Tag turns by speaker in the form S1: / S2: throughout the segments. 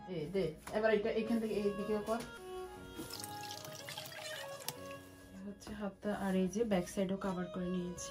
S1: এই দে এবার এটা এখান থেকে এই দিকে কর হচ্ছে হাতটা আর এই যে ব্যাক সাইডও কভার করে নিয়েছি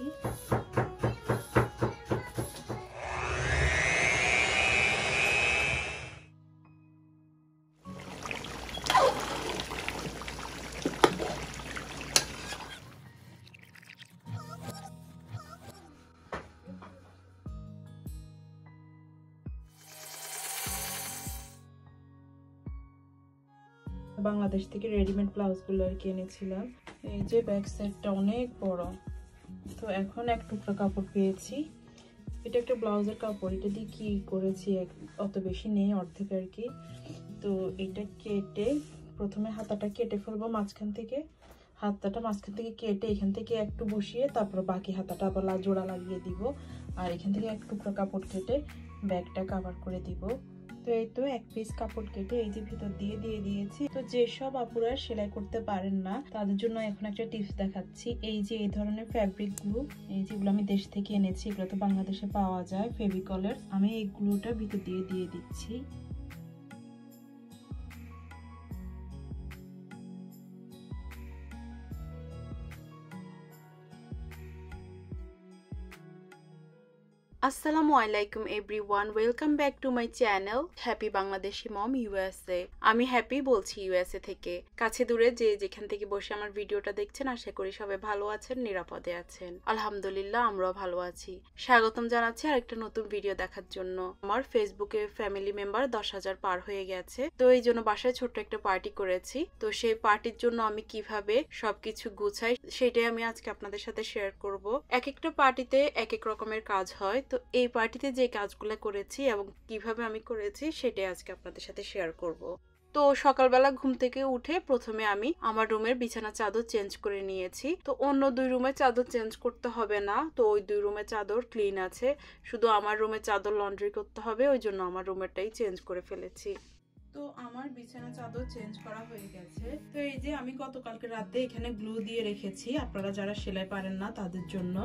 S1: বাংলাদেশ থেকে রেডিমেড ব্লাউজগুলো আর কি এনেছিলাম এই যে ব্যাক সাইডটা অনেক বড় তো এখন এক টুকরা কাপড় পেয়েছি এটা একটা ব্লাউজের কাপড় এটা দিয়ে কি করেছি অত বেশি নেই অর্ধেক আর কি তো এটা কেটে প্রথমে হাতাটা কেটে ফেলবো মাঝখান থেকে হাতাটা মাঝখান থেকে কেটে এখান থেকে একটু বসিয়ে তারপর বাকি হাতাটা আবার জোড়া লাগিয়ে দিব আর এখান থেকে এক টুকরা কাপড় কেটে ব্যাগটা কভার করে দিব তো এই তো এক পিস কাপড় কেটে এই যে ভিতর দিয়ে দিয়েছি তো যেসব আপুরা সেলাই করতে পারেন না তাদের জন্য এখন একটা টিপস দেখাচ্ছি এই যে এই ধরনের ফ্যাব্রিক গ্লু এই যেগুলো আমি দেশ থেকে এনেছি এগুলো তো বাংলাদেশে পাওয়া যায় ফেভিকলের আমি এই গ্লুটা ভিতর দিয়ে দিচ্ছি Assalamualaikum everyone, welcome back to my channel Happy Bangladeshi Mom USA আমি হ্যাপি বলছি ইউএসএ থেকে কাছে দূরে যে যেখান থেকে বসে আমার ভিডিওটা দেখছেন আশা করি সবাই ভালো আছেন নিরাপদে আছেন আলহামদুলিল্লাহ আমরাও ভালো আছি স্বাগতম জানাচ্ছি আরেকটা নতুন ভিডিও দেখার জন্য আমার ফেসবুকে ফ্যামিলি মেম্বার 10,000 পার হয়ে গেছে তো এই জন্য বাসায় ছোট্ট একটা পার্টি করেছি তো সেই পার্টির জন্য আমি কিভাবে সবকিছু গুছাই সেটাই আমি আজকে আপনাদের সাথে শেয়ার করব এক একটা পার্টিতে এক এক রকমের কাজ হয় তো এই পার্টিতে যে কাজগুলো করেছি এবং কিভাবে আমি করেছি সেটাই আজকে আপনাদের সাথে শেয়ার করব তো সকালবেলা ঘুম থেকে উঠে প্রথমে আমি আমার রুমের বিছানা চাদর চেঞ্জ করে নিয়েছি তো অন্য দুই রুমের চাদর চেঞ্জ করতে হবে না তো ওই দুই রুমের চাদর ক্লিন আছে শুধু আমার রুমের চাদর লন্ড্রি করতে হবে ওই জন্য আমার রুমেরটাই চেঞ্জ করে ফেলেছি তো আমার বিছানা চাদর চেঞ্জ করা হয়ে গেছে তো এই যে আমি গতকালকে রাতে এখানে গ্লু দিয়ে রেখেছি আপনারা যারা সেলাই পারেন না তাদের জন্য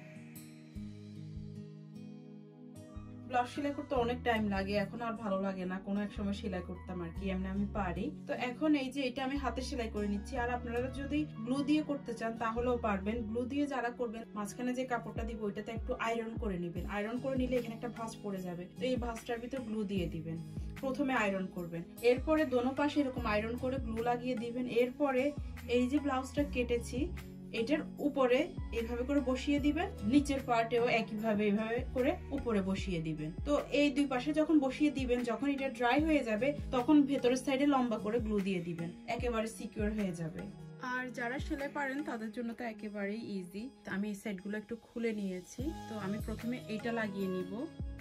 S1: ব্লাউজ সেলাই করতে অনেক টাইম লাগে এখন আর ভালো লাগে না কোনো এক সময় সেলাই করতাম আর কি এমনি আমি পারি তো এখন এই যে এটা আমি হাতে সেলাই করে নিচ্ছি আর আপনারা যদি গ্লু দিয়ে করতে চান তাহলেও পারবেন গ্লু দিয়ে যারা করবেন মাঝখানে যে কাপড়টা দিব ওইটাতে একটু আয়রন করে নেবেন আয়রন করে নিলে এখানে একটা ভাঁজ পড়ে যাবে তো এই ভাঁজটার ভিতর গ্লু দিয়ে দিবেন প্রথমে আয়রন করবেন এরপরে দোনো পাশে এরকম আয়রন করে গ্লু লাগিয়ে দিবেন এরপরে এই যে ব্লাউজটা কেটেছি এটার উপরে এইভাবে করে বসিয়ে দিবেন নিচের পার্টেও একইভাবে এইভাবে করে উপরে বসিয়ে দিবেন তো এই দুই পাশে যখন বসিয়ে দিবেন যখন এটা ড্রাই হয়ে যাবে তখন ভেতরের সাইডে লম্বা করে গ্লু দিয়ে দিবেন একেবারে সিকিউর হয়ে যাবে আর যারা সেলাই পারেন তাদের জন্য তো একেবারেই ইজি আমি এই সাইডগুলো একটু খুলে নিয়েছি তো আমি প্রথমে এইটা লাগিয়ে নিব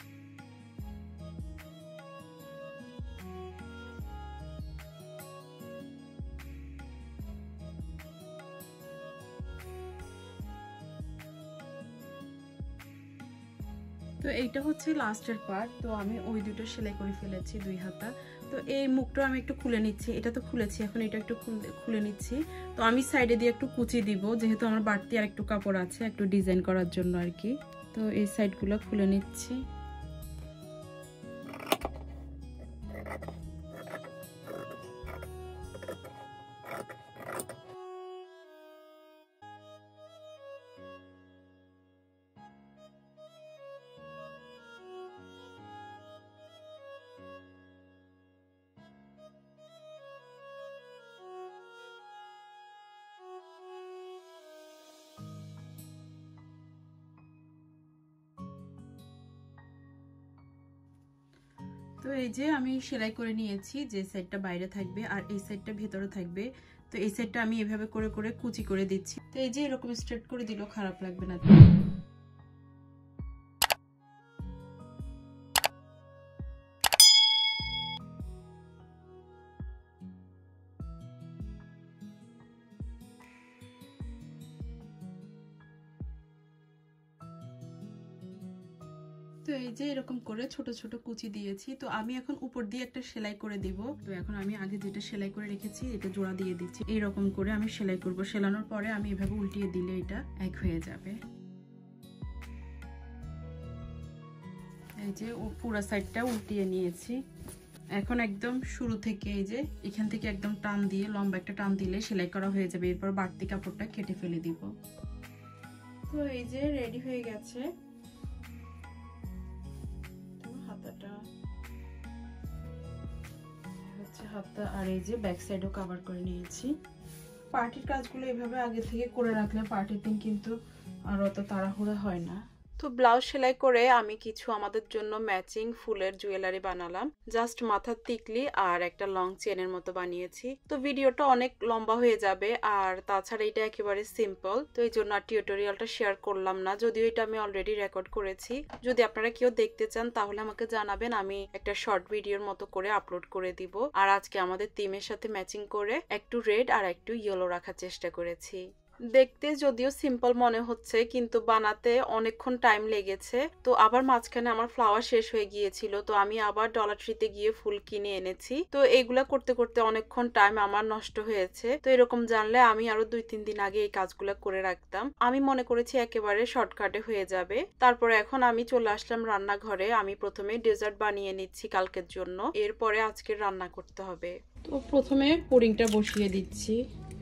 S1: তো এইটা হচ্ছে লাস্টের পার্ট তো আমি ওই দুটো সেলাই করে ফেলেছি দুই হাতা তো এই মুখটা আমি একটু খুলে নিচ্ছি এটা তো খুলেছি এখন এটা একটু খুলে নিচ্ছি তো আমি সাইডে দিয়ে একটু কুচি দিব যেহেতু আমার বাড়তি আর একটু কাপড় আছে একটু ডিজাইন করার জন্য আর কি তো এই সাইডগুলো খুলে নিচ্ছি তো এই যে আমি সেলাই করে নিয়েছি যে সাইডটা বাইরে থাকবে আর এই সাইডটা ভেতরে থাকবে তো এই সাইডটা আমি এভাবে করে করে কুচি করে দিচ্ছি তো এই যে এরকম স্ট্রেট করে দিলেও খারাপ লাগবে না তো এই যে এরকম করে ছোট ছোট কুচি দিয়েছি তো আমি এখন উপর দিয়ে একটা সেলাই করে দিব তো এখন আমি আগে যেটা সেলাই করে রেখেছি এটা জোড়া দিয়ে দিচ্ছি এইরকম করে আমি সেলাই করব সেলানোর পরে আমি এভাবে উল্টিয়ে দিলে এটা এক হয়ে যাবে এই যে পুরো সাইডটা উল্টিয়ে নিয়েছি এখন একদম শুরু থেকে এই যে এখান থেকে একদম টান দিয়ে লম্বা একটা টান দিলে সেলাই করা হয়ে যাবে। এরপর বাড়তি কাপড়টা কেটে ফেলে দিব। তো এই যে রেডি হয়ে গেছে হাতাটা, হচ্ছে হাতা। আর এই যে ব্যাক সাইডও কভার করে নিয়েছি। পার্টির কাজগুলো এভাবে আগে থেকে করে রাখলে পার্টির দিন কিন্তু আর অত তাড়াহুড়া হয় না। তো ব্লাউজ সেলাই করে আমি কিছু আমাদের জন্য ম্যাচিং ফুলের জুয়েলারি বানালাম। জাস্ট মাথার টিকলি আর একটা লং চেনের মতো বানিয়েছি। তো ভিডিওটা অনেক লম্বা হয়ে যাবে, আর তাছাড়া এটা একেবারে সিম্পল, তো এই জন্য আর টিউটোরিয়ালটা শেয়ার করলাম না, যদিও এটা আমি অলরেডি রেকর্ড করেছি। যদি আপনারা কেউ দেখতে চান তাহলে আমাকে জানাবেন, আমি একটা শর্ট ভিডিওর মতো করে আপলোড করে দিব। আর আজকে আমাদের থিমের সাথে ম্যাচিং করে একটু রেড আর একটু ইয়েলো রাখার চেষ্টা করেছি। দেখতে যদিও সিম্পল মনে হচ্ছে, কিন্তু বানাতে অনেকক্ষণ টাইম লেগেছে। তো আবার মাঝখানে আমার ফ্লাওয়ার শেষ হয়ে গিয়েছিল, তো আমি আবার ডলার ট্রিতে গিয়ে ফুল কিনে এনেছি। তো এইগুলা করতে করতে অনেকক্ষণ টাইম আমার নষ্ট হয়েছে। তো এরকম জানলে আমি আরো 2-3 দিন আগে এই কাজগুলা করে রাখতাম। আমি মনে করেছি একেবারে শর্টকাটে হয়ে যাবে। তারপরে এখন আমি চলে আসলাম রান্নাঘরে। আমি প্রথমে ডেজার্ট বানিয়ে নিচ্ছি কালকের জন্য, এরপরে আজকে রান্না করতে হবে। তো প্রথমে পুডিংটা বসিয়ে দিচ্ছি।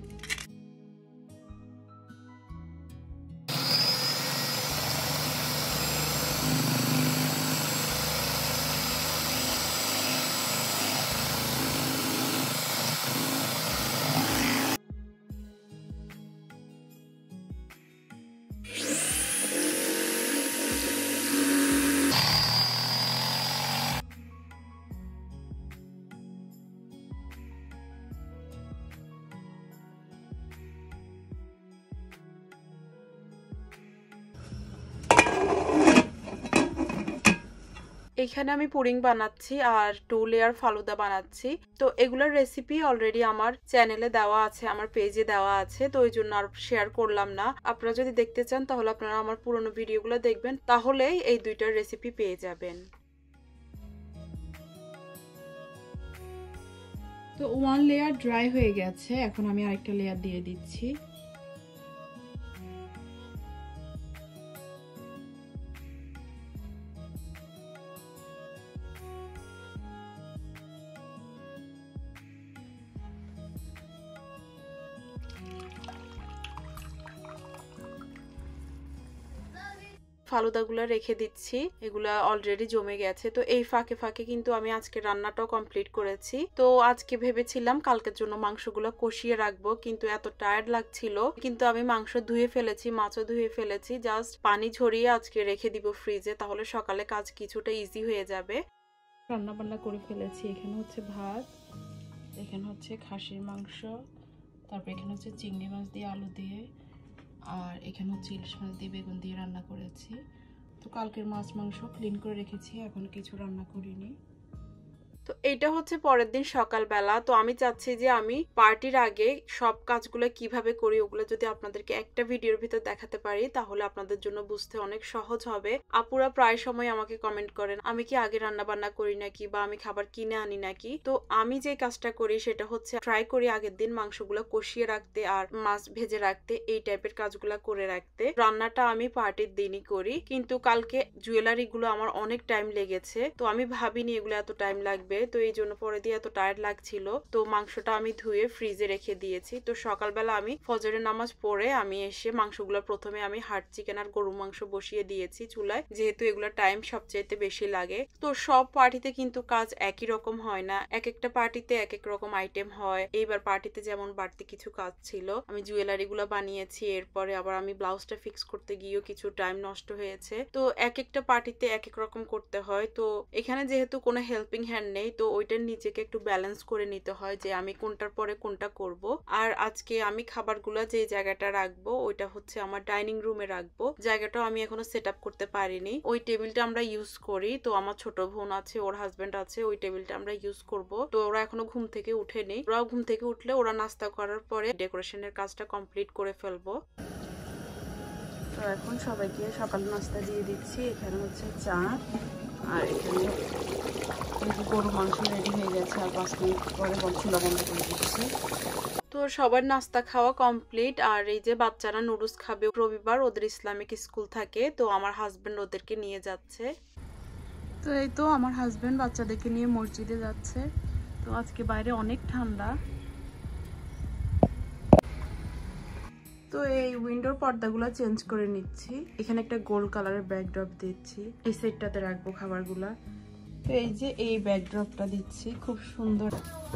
S1: এখানে আমি পুডিং বানাচ্ছি আর 2 লেয়ার ফালুদা বানাচ্ছি। তো এগুলোর রেসিপি অলরেডি আমার চ্যানেলে দেওয়া আছে, আমার পেজে দেওয়া আছে, তো ওই জন্য আর শেয়ার করলাম না। আপনারা যদি দেখতে চান তাহলে আপনারা আমার পুরনো ভিডিওগুলো দেখবেন, তাহলেই এই দুইটার রেসিপি পেয়ে যাবেন। তো 1 লেয়ার ড্রাই হয়ে গেছে, এখন আমি আরেকটা লেয়ার দিয়ে দিচ্ছি। ফালুদাগুলো রেখে দিচ্ছি, এগুলা অলরেডি জমে গেছে। তো এই ফাঁকে ফাঁকে কিন্তু আমি আজকে রান্নাটাও কমপ্লিট করেছি। তো আজকে ভেবেছিলাম কালকের জন্য মাংসগুলো কষিয়ে রাখবো, কিন্তু এত টায়ার্ড লাগছিল, কিন্তু আমি মাংস ধুয়ে ফেলেছি, মাছও ধুয়ে ফেলেছি, জাস্ট পানি ঝরিয়ে আজকে রেখে দিব ফ্রিজে, তাহলে সকালে কাজ কিছুটা ইজি হয়ে যাবে। রান্না বান্না করে ফেলেছি। এখানে হচ্ছে ভাত, এখানে হচ্ছে খাসির মাংস, তারপর এখানে হচ্ছে চিংড়ি মাছ দিয়ে আলু দিয়ে, আর এখানে হচ্ছে ইলিশ মাছ দিয়ে বেগুন দিয়ে রান্না করেছি। তো কালকের মাছ মাংস ক্লিন করে রেখেছি, এখন কিছু রান্না করিনি। তো এইটা হচ্ছে পরের দিন সকালবেলা। তো আমি চাচ্ছি যে আমি পার্টির আগে সব কাজগুলো কিভাবে করি ওগুলো যদি আপনাদেরকে একটা ভিডিওর ভিতর দেখাতে পারি তাহলে আপনাদের জন্য বুঝতে অনেক সহজ হবে। আপুরা প্রায় সময় আমাকে কমেন্ট করেন আমি কি আগে রান্না বান্না করি নাকি, বা আমি খাবার কিনে আনি নাকি। তো আমি যে কাজটা করি সেটা হচ্ছে ট্রাই করি আগের দিন মাংসগুলো কষিয়ে রাখতে আর মাছ ভেজে রাখতে, এই টাইপের কাজগুলো করে রাখতে। রান্নাটা আমি পার্টির দিনই করি, কিন্তু কালকে জুয়েলারি গুলো আমার অনেক টাইম লেগেছে, তো আমি ভাবিনি এগুলো এত টাইম লাগবে। তো এই জন্য পরে দিয়ে এত টায়ার্ড লাগছিল। তো মাংসটা আমি ধুয়ে ফ্রিজে রেখে দিয়েছি। তো সকালবেলা আমি ফজরের নামাজ পড়ে আমি এসে মাংসগুলো প্রথমে আমি হার্ড চিকেন আর গরু মাংস বসিয়ে দিয়েছি চুলায়, যেহেতু এগুলো টাইম সবচাইতে বেশি লাগে। তো সব পার্টিতে কিন্তু কাজ একই রকম হয় না, এক একটা পার্টিতে এক এক রকম আইটেম হয়। এইবার পার্টিতে যেমন বাড়তি কিছু কাজ ছিল, আমি জুয়েলারি গুলো বানিয়েছি, এরপরে আবার আমি ব্লাউজটা ফিক্স করতে গিয়েও কিছু টাইম নষ্ট হয়েছে। তো এক একটা পার্টিতে এক এক রকম করতে হয়। তো এখানে যেহেতু কোনো হেল্পিং হ্যান্ড নেই, তো ওইটার নিজেকে একটু ব্যালেন্স করে নিতে হয় যে আমি কোনটার পরে কোনটা করব। আর আজকে আমি খাবারগুলো যে জায়গাটা রাখবো ওইটা হচ্ছে আমার ডাইনিং রুমে রাখবো। জায়গাটাও আমি এখনো সেট আপ করতে পারিনি। ওই টেবিলটা আমরা ইউজ করি, তো আমার ছোট বোন আছে, ওর হাজবেন্ড আছে, ওই টেবিলটা আমরা ইউজ করব। তো ওরা এখনো ঘুম থেকে উঠেনি, ওরাও ঘুম থেকে উঠলে ওরা নাস্তা করার পরে ডেকোরেশনের কাজটা কমপ্লিট করে ফেলবো। তো এখন সবাইকে সকাল নাস্তা দিয়ে দিচ্ছি। এখানে হচ্ছে চা, আর এখানে গরু মাংস রেডি হয়ে গেছে, আর 5 মিনিট পরে চুলা বন্ধ করে দিচ্ছি। তো সবার নাস্তা খাওয়া কমপ্লিট। আর এই যে বাচ্চারা নুডলস খাবে, রবিবার ওদের ইসলামিক স্কুল থাকে, তো আমার হাজবেন্ড ওদেরকে নিয়ে যাচ্ছে। তো এই তো আমার হাজবেন্ড বাচ্চাদেরকে নিয়ে মসজিদে যাচ্ছে। তো আজকে বাইরে অনেক ঠান্ডা। তো এই উইন্ডোর পর্দাগুলো চেঞ্জ করে নিচ্ছি। এখানে একটা গোল্ড কালারের ব্যাকড্রপ দিচ্ছি, এই সেটটাতে রাখবো খাবারগুলা। তো এই যে এই ব্যাকড্রপটা দিচ্ছি, খুব সুন্দর।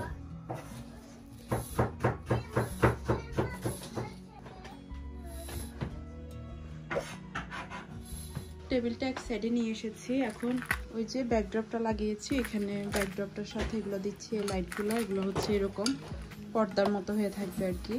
S1: টেবিলটা এক সাইডে নিয়ে এসেছি। এখন ওই যে ব্যাকড্রপটা লাগিয়েছি, এখানে ব্যাকড্রপটার সাথে এগুলো দিচ্ছি, এই লাইটগুলো, এগুলো হচ্ছে এরকম পর্দার মতো হয়ে থাকবে আর কি।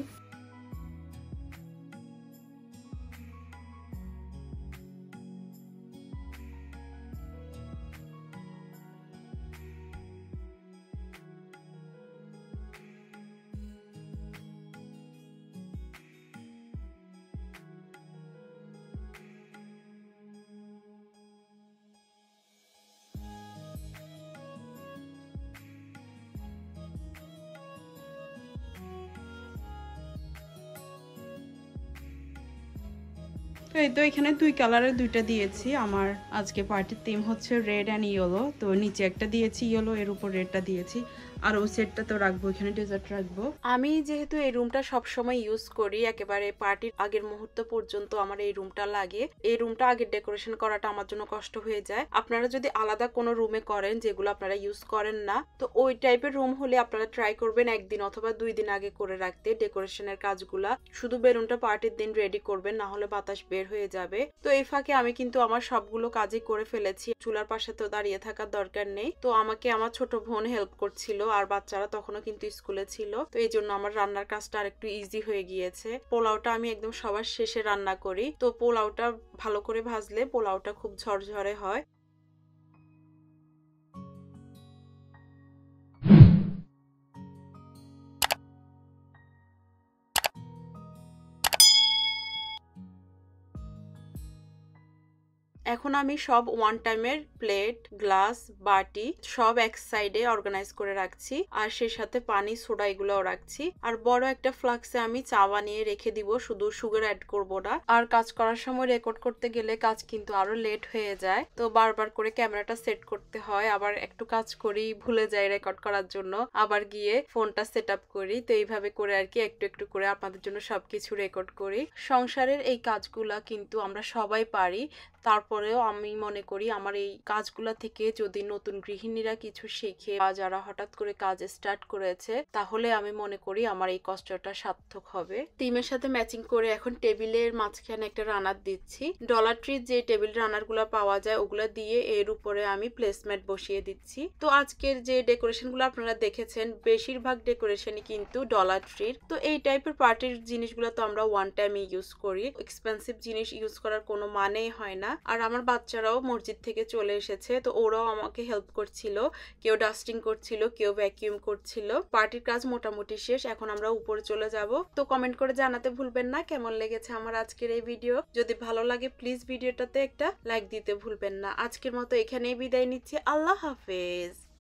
S1: তো এই তো এখানে দুই কালারের দুইটা দিয়েছি। আমার আজকে পার্টির থিম হচ্ছে রেড অ্যান্ড ইয়েলো। তো নিচে একটা দিয়েছি ইয়েলো, এর উপর রেডটা দিয়েছি। আর ওই সেটটা তো রাখবো, এখানে ডেজার্ট রাখবো। আমি যেহেতু এই রুমটা সবসময় ইউজ করি, একেবারে পার্টির আগের মুহূর্ত পর্যন্ত আমার এই রুমটা লাগে। এই রুমটা আগের ডেকোরেশন করাটা আমার জন্য কষ্ট হয়ে যায়। আপনারা যদি আলাদা কোনো রুমে করেন যেগুলো আপনারা ইউজ করেন না, তো ওই টাইপের রুম হলে আপনারা ট্রাই করবেন একদিন অথবা 2 দিন আগে করে রাখতে ডেকোরেশনের কাজগুলা। শুধু বেলুনটা পার্টির দিন রেডি করবেন, না হলে বাতাস বের হয়ে যাবে। তো এই ফাঁকে আমি কিন্তু আমার সবগুলো কাজই করে ফেলেছি। চুলার পাশে তো দাঁড়িয়ে থাকার দরকার নেই। তো আমাকে আমার ছোট বোন হেল্প করছিল, আর বাচ্চারা তখনও কিন্তু স্কুলে ছিল। তো এই জন্য আমার রান্নার কাজটা আর একটু ইজি হয়ে গিয়েছে। পোলাওটা আমি একদম সবার শেষে রান্না করি। তো পোলাওটা ভালো করে ভাজলে পোলাওটা খুব ঝরঝরে হয়। এখন আমি সব ওয়ান টাইমের প্লেট, গ্লাস, বাটি সব এক সাইডে অর্গানাইজ করে রাখছি, আর সেই সাথে পানি, সোডা এগুলোও রাখছি। আর বড় একটা ফ্লাক্সে আমি চা বানিয়ে রেখে দিব, শুধু সুগার অ্যাড করব না। আর কাজ করার সময় রেকর্ড করতে গেলে কাজ কিন্তু আরো লেট হয়ে যায়। তো বারবার করে ক্যামেরাটা সেট করতে হয়, আবার একটু কাজ করি, ভুলে যাই রেকর্ড করার জন্য, আবার গিয়ে ফোনটা সেট আপ করি। তো এইভাবে করে আর কি একটু একটু করে আপনাদের জন্য সবকিছু রেকর্ড করি। সংসারের এই কাজগুলা কিন্তু আমরা সবাই পারি। তারপরেও আমি মনে করি আমার এই কাজগুলা থেকে যদি নতুন গৃহিণীরা কিছু শিখে বা যারা হঠাৎ করে কাজ স্টার্ট করেছে, তাহলে আমি মনে করি আমার এই কষ্টটা সার্থক হবে। টিমের সাথে ম্যাচিং করে এখন টেবিলের মাঝখানে একটা রানার দিচ্ছি। ডলার ট্রির যে টেবিল রানার গুলা পাওয়া যায় ওগুলা দিয়ে এর উপরে আমি প্লেসম্যাট বসিয়ে দিচ্ছি। তো আজকের যে ডেকোরেশন গুলো আপনারা দেখেছেন, বেশিরভাগ ডেকোরেশনই কিন্তু ডলার ট্রির। তো এই টাইপের পার্টির জিনিসগুলো তো আমরা ওয়ান টাইম ইউজ করি, এক্সপেন্সিভ জিনিস ইউজ করার কোনো মানেই হয় না। আর আমার বাচ্চারাও মসজিদ থেকে চলে এসেছে, তো ওরাও আমাকে হেল্প করছিল, কেউ ডাস্টিং করছিল, কেউ ভ্যাকিউম করছিল। পার্টির কাজ মোটামুটি শেষ, এখন আমরা উপরে চলে যাব। তো কমেন্ট করে জানাতে ভুলবেন না কেমন লেগেছে আমার আজকের এই ভিডিও। যদি ভালো লাগে প্লিজ ভিডিওটাতে একটা লাইক দিতে ভুলবেন না। আজকের মতো এখানেই বিদায় নিচ্ছি। আল্লাহ হাফেজ।